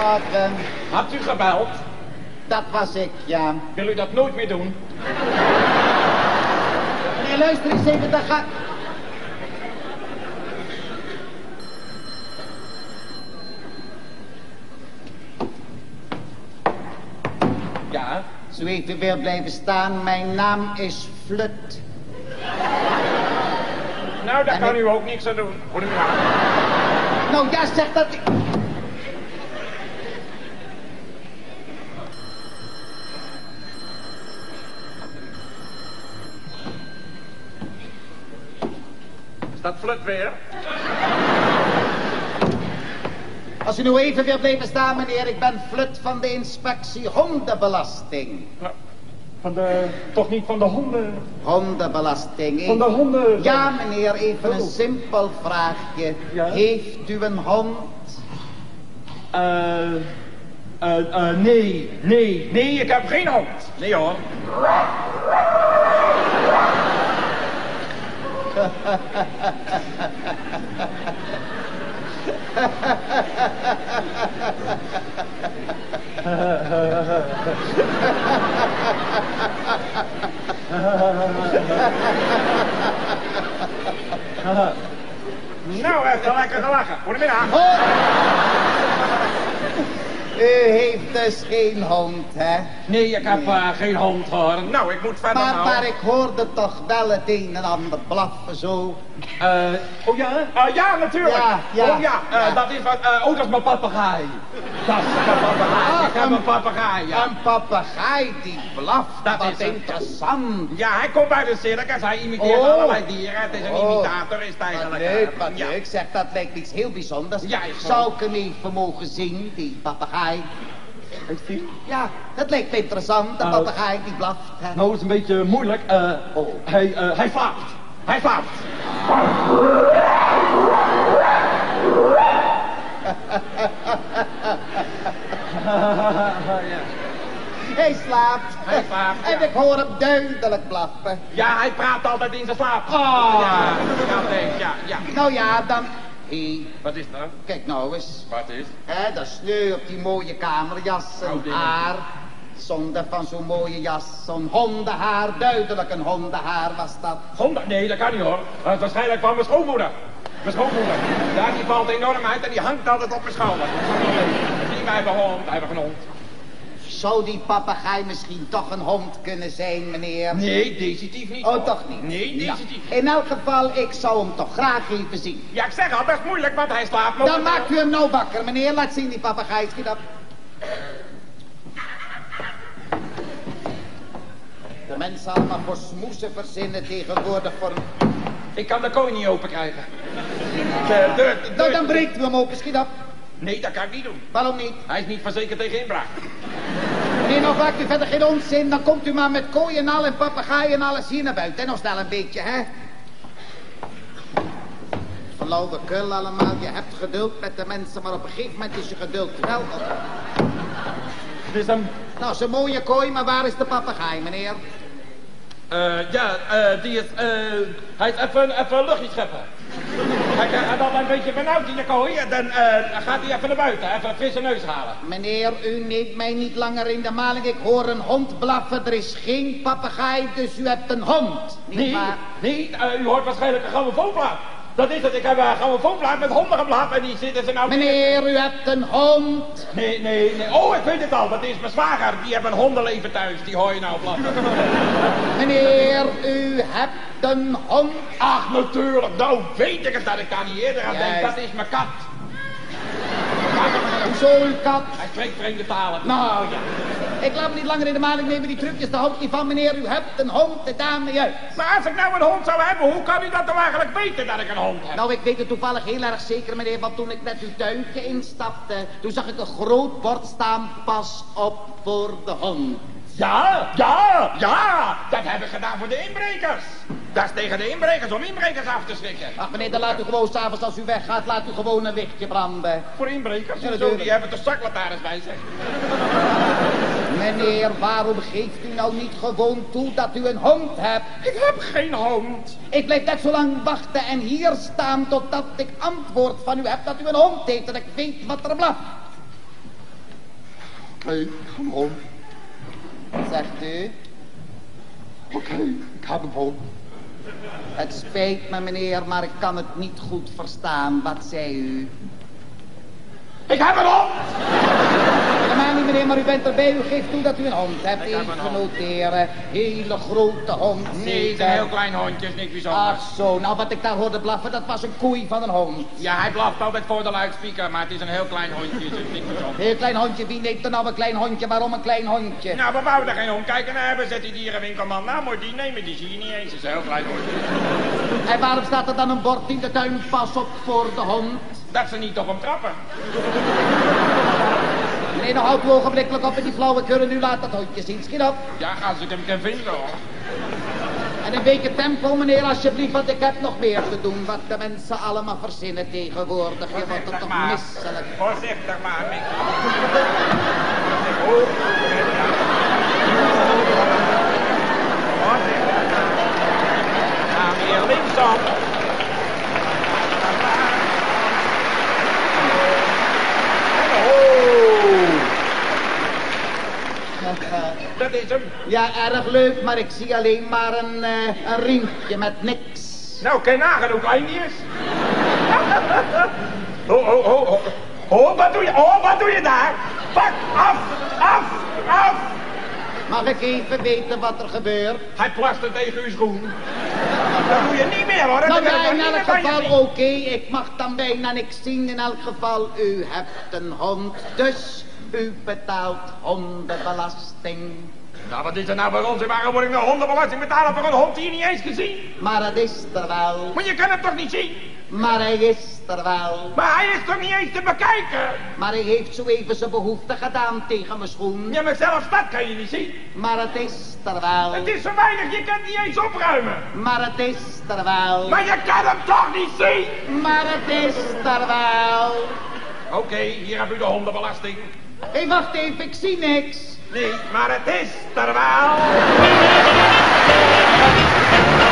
Goedemorgen. Had u gebeld? Dat was ik, ja. Wil u dat nooit meer doen? Meneer, luister eens even, daar gaat... Ja? Zo even weer blijven staan, mijn naam is Flut. Nou, daar En kan ik- u ook niks aan doen. Goedemiddag. Nou ja, zeg dat... Is dat Flut weer? Als u nou even weer blijven staan, meneer, ik ben Flut van de inspectie hondenbelasting. Toch niet van de honden? Hondenbelasting. Van de honden? Ja, meneer, even een simpel vraagje. Ja? Heeft u een hond? Nee, ik heb geen hond. Nee hoor. Nou, even lekker gelachen. Goedemiddag. U heeft dus geen hond, hè? Nee, ik heb geen hond hoor. Nou, ik moet verder nou. Maar ik hoorde toch wel het een en ander blaffen zo. Oh ja? Ja, natuurlijk. Ja. Oh ja, dat is wat... dat is mijn papegaai. Dat is mijn papegaai. Ik heb een papegaai, ja. Een papegaai die blaft, Dat wat is het. interessant. Ja, hij komt bij de circus, hij imiteert allerlei dieren. Het is een imitator, is het eigenlijk. Wat leuk. Ik zeg, dat lijkt iets heel bijzonders. Ja, is zo. Zou ik hem even mogen zien, die papegaai? Ja, dat lijkt me interessant, een papegaai die blaft. Hè? Nou, is een beetje moeilijk. Hij slaapt. Hij slaapt. Hij slaapt. Hij slaapt, ja. En ik hoor hem duidelijk blaffen. Ja, hij praat altijd in zijn slaap. Oh. Ja, dat denk ik, ja. Nou ja, dan... Hé, Wat is dat? kijk nou eens. Wat is? Hè, dat sneu op die mooie kamerjas, een dingen. haar. Zonde van zo'n mooie jas, zo'n hondenhaar, duidelijk een hondenhaar was dat. Honden? Nee, dat kan niet hoor. Dat is waarschijnlijk van mijn schoonmoeder. Mijn schoonmoeder. Ja, die valt enorm uit en die hangt altijd op mijn schouder. Die wij hebben hond, wij hebben een hond. Zou die papegaai misschien toch een hond kunnen zijn, meneer? Nee, definitief niet. Oh, hoor. toch niet? Nee, Nou, definitief niet. in elk geval, ik zou hem toch graag even zien. Ja, ik zeg al, dat is moeilijk, want hij slaapt Dan momenteel. maakt u hem nou wakker, meneer. Laat zien die papegaai. Schiet op. De mensen allemaal voor smoesen verzinnen tegenwoordig voor een... Ik kan de kooi niet open krijgen. Nou, dan breekt u hem open. Schiet op. Nee, dat kan ik niet doen. Waarom niet? Hij is niet verzekerd tegen inbraak. Meneer, nou maakt u verder geen onzin. Dan komt u maar met kooi en al en papegaai en alles hier naar buiten. En nog snel een beetje, hè? Flauwekul allemaal. Je hebt geduld met de mensen, maar op een gegeven moment is je geduld wel op. Het is hem. Nou, zo'n mooie kooi, maar waar is de papegaai, meneer? Die is, hij is even luchtje scheppen. Hij gaat altijd een beetje benauwd in de kooi en dan gaat hij even naar buiten, even een frisse neus halen. Meneer, u neemt mij niet langer in de maling. Ik hoor een hond blaffen. Er is geen papegaai, dus u hebt een hond. Niet Nee, waar? nee, u hoort waarschijnlijk een grammofoonplaat. Dat is het, ik heb een grammofoonplaat met hondengeblaf en die zitten ze nou... Meneer, u hebt een hond. Nee. Oh, ik weet het al, dat is mijn zwager. Die hebben een hondenleven thuis, die hoor je nou blaffen. Meneer, u hebt een hond. Ach, natuurlijk, nou weet ik het dat ik daar niet eerder aan denk. Juist. Dat is mijn kat. Hoezo, uw kat? Hij spreekt vreemde talen. Nou ja, ik laat me niet langer in de maling nemen. Die trucjes, daar houdt niet van, meneer. U hebt een hond, de dame juist. Maar als ik nou een hond zou hebben, hoe kan u dat nou eigenlijk weten dat ik een hond heb? Nou, ik weet het toevallig heel erg zeker, meneer, want toen ik net uw tuintje instapte, toen zag ik een groot bord staan, pas op voor de hond. Ja, dat heb ik gedaan voor de inbrekers. Dat is tegen de inbrekers, om inbrekers af te schrikken. Ach, meneer, dan laat u gewoon s'avonds als u weggaat, laat u gewoon een lichtje branden. Voor inbrekers? Ja, Zo, natuurlijk. die hebben de zaklantaarns bij zich. Meneer, waarom geeft u nou niet gewoon toe dat u een hond hebt? Ik heb geen hond. Ik blijf net zo lang wachten en hier staan totdat ik antwoord van u heb dat u een hond heeft en ik weet wat er blaft. Oké, ik ga hem gewoon. Wat zegt u? Oké, ik heb hem gewoon. Het spijt me, meneer, maar ik kan het niet goed verstaan. Wat zei u? Ik heb een hond! Helemaal niet, meneer, maar u bent erbij. U geeft toe dat u een hond hebt. Ik heb een Even hond. noteren. Hele grote hond. Nee, het is een zeker. heel klein hondje, is niks bijzonders. Ach zo, nou wat ik daar hoorde blaffen, dat was een koei van een hond. Ja, hij blaft altijd voor de luidspreker, maar het is een heel klein hondje, het is niks bijzonders. Heel klein hondje, wie neemt er nou een klein hondje? Waarom een klein hondje? Nou, we wouden er geen omkijken naar hebben, zet die dierenwinkelman. Nou, moet die nemen, die zie je niet eens, het is een heel klein hondje. En waarom staat er dan een bord in de tuin, pas op voor de hond? Dat ze niet op hem trappen. Meneer, nou houdt u ogenblikkelijk op met die flauwekul. Nu laat dat hondje zien. Schiet op. Ja, als ik hem kan vinden, hoor. En een beetje tempo, meneer, alsjeblieft, want ik heb nog meer te doen. Wat de mensen allemaal verzinnen tegenwoordig. Je wordt er toch misselijk. Voorzichtig maar, Mick. Nou, weer linksom. Dat is hem. Ja, erg leuk, maar ik zie alleen maar een riempje met niks. Nou, kan je nagaan hoe klein die is. Oh, wat doe je daar? Pak, af. Mag ik even weten wat er gebeurt? Hij plastert tegen uw schoen. Dat doe je niet meer, hoor. Dat Nou wil ja, ik in niet elk meer van je geval zien. oké, ik mag dan bijna niks zien. In elk geval, u hebt een hond, dus u betaalt hondenbelasting. Nou, wat is er nou bij ons? Waarom moet ik nou hondenbelasting betalen voor een hond die je niet eens gezien? Maar het is er wel, Maar je kan hem toch niet zien? maar hij is er wel. Maar hij is toch niet eens te bekijken? Maar hij heeft zo even zijn behoefte gedaan tegen mijn schoen. Ja, maar zelfs dat kan je niet zien. Maar het is er wel. Het is zo weinig, je kan het niet eens opruimen. Maar het is er wel. Maar je kan hem toch niet zien? Maar het is er wel. Oké, hier heb u de hondenbelasting. Hé, wacht even, ik zie niks. Nee, maar het is er wel.